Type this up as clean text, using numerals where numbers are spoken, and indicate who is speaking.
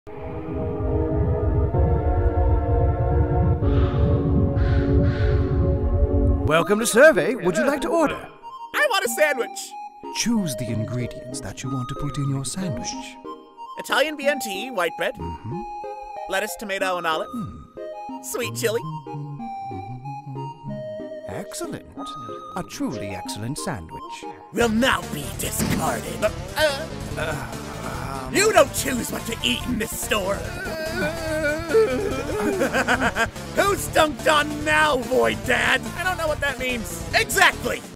Speaker 1: Welcome to Survey. Would you like to order?
Speaker 2: I want a sandwich.
Speaker 1: Choose the ingredients that you want to put in your sandwich.
Speaker 2: Italian BNT, white bread. Lettuce, tomato, and olive. Sweet chili.
Speaker 1: Excellent. A truly excellent sandwich.
Speaker 2: Will now be discarded. You don't choose what to eat in this store. Who's dunked on now, Void Dad? I don't know what that means. Exactly.